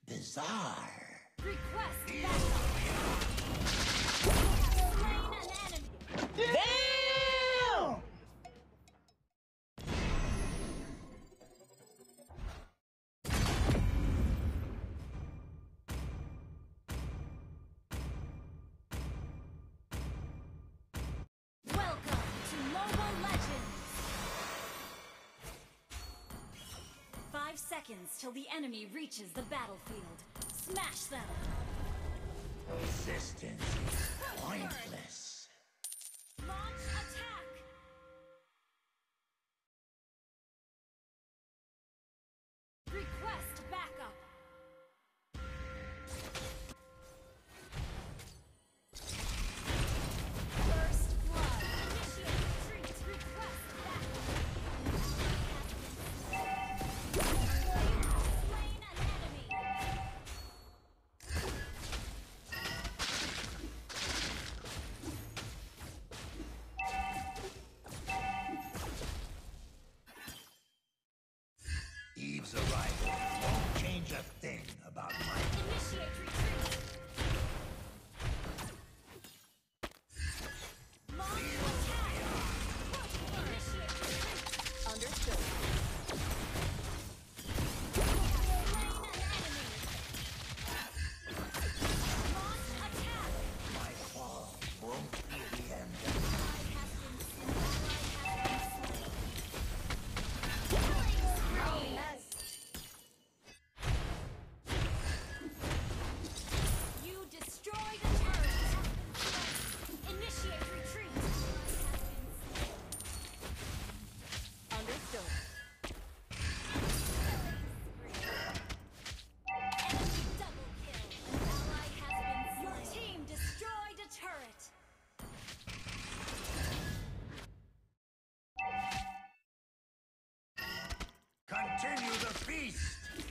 bizarre. Request backup. Slain an enemy. Damn! Welcome to Mobile Legends. 5 seconds till the enemy reaches the battlefield. Smash them. Resistance is pointless. Launch attack. Request backup. First blood. Initiate retreat. Request backup. Slain an enemy. Eve's arrival won't change a thing about my... Initiate retreat. Launch attack. Initiate retreat. Understood. Slain an enemy. Launch attack. My fall won't be the end. Ally has been slain. Killing spree. You destroyed a turret. Initiate retreat. Understood. Enemy double kill. An ally has been slain. Your team destroyed a turret. Continue the feast!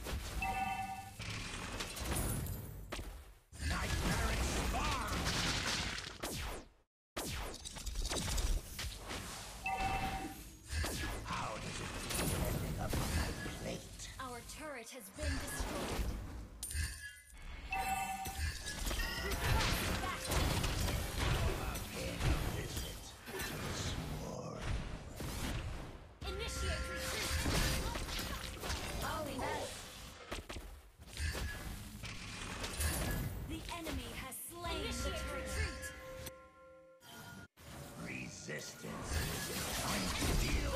Nightmaric spawn! How does it feel ending up on my plate? Our turret has been destroyed. Request backup. Paying a visit to the swarm. Initiate retreat. The enemy has slain the turret. Resistance is time to deal.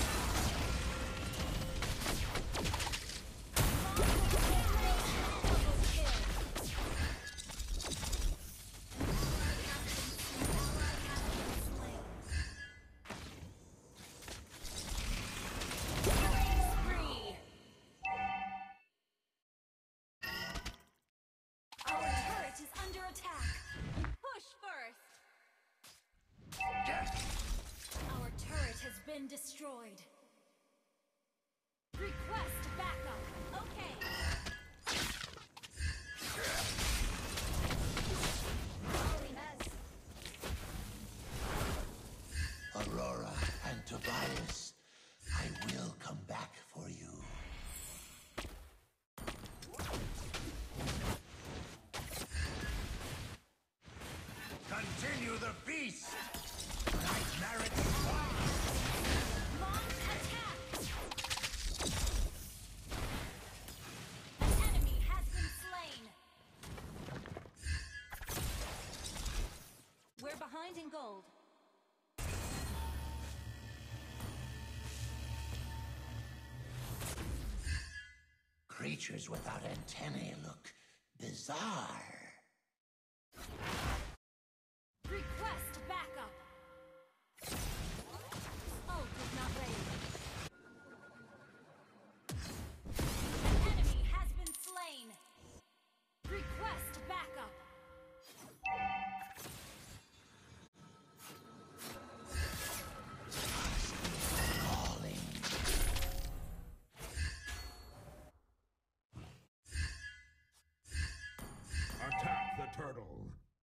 Double kill. Killing spree. Our turret is under attack. Push first. Our turret has been destroyed. Request backup. Okay. Aurora and Tobias, I will come back for you. Continue the feast! Nightmaric spawn! Launch attack. An enemy has been slain. We're behind in gold. Creatures without antennae look bizarre. Request backup. Ult is not ready. An enemy has been slain. Request backup. Calling. Attack the turtle.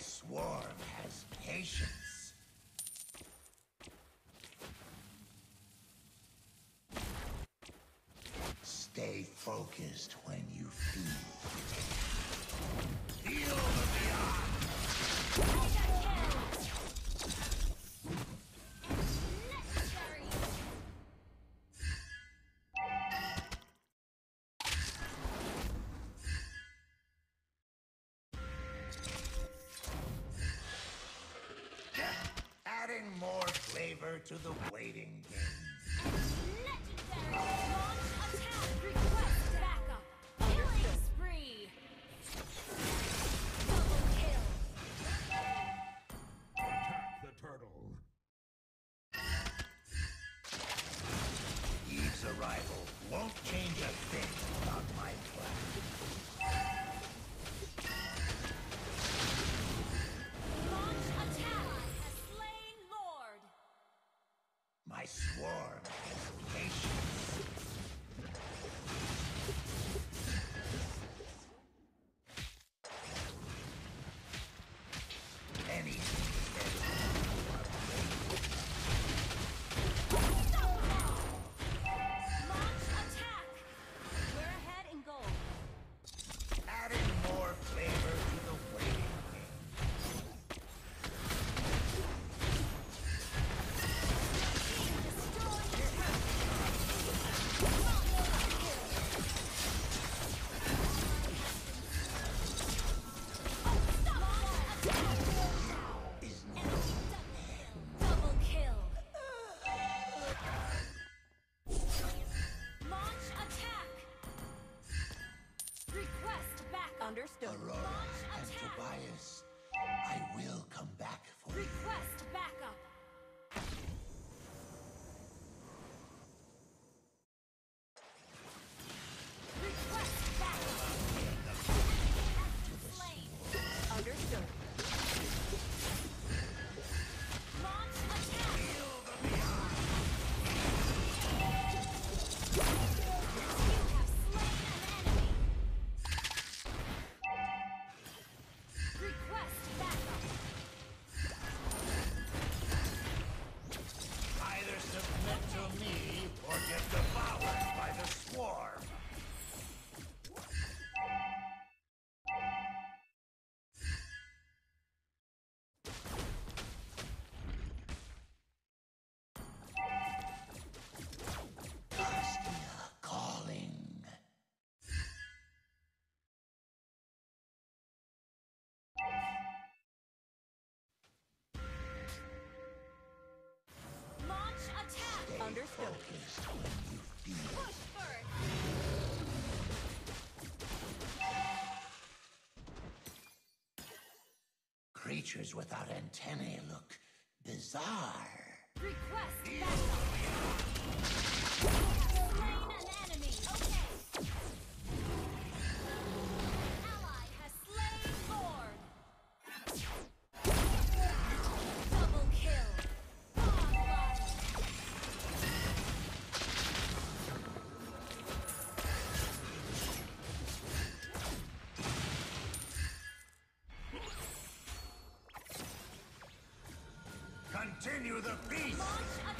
swarm has patience. Stay focused when you feed. Feel the beyond! Necessary! Adding more flavor to the waiting game. Legendary! Launch attack! Request backup! Killing spree! Double kill! Attack the turtle. Eve's arrival won't change a thing about my plan. Launch attack! Has slain Lord! My swarm has patience. Anything Launch attack! We're ahead in gold. adding more flavor to the waiting game. Destroy the double kill! Launch attack! Request backup! Understood. Aurora Launch and attack! Tobias, I will come back for you. Request backup! Request backup! Slain. Understood. Launch attack! You have slain an enemy. Request backup! either submit to me or get devoured by the swarm. Bastia calling. Launch attack! Stay focused when you feed. Push first! Creatures without antennae look bizarre. Request backup! Slain an enemy! Okay! Ally has slain Lord! Double kill! Godlike! Continue the feast! Launch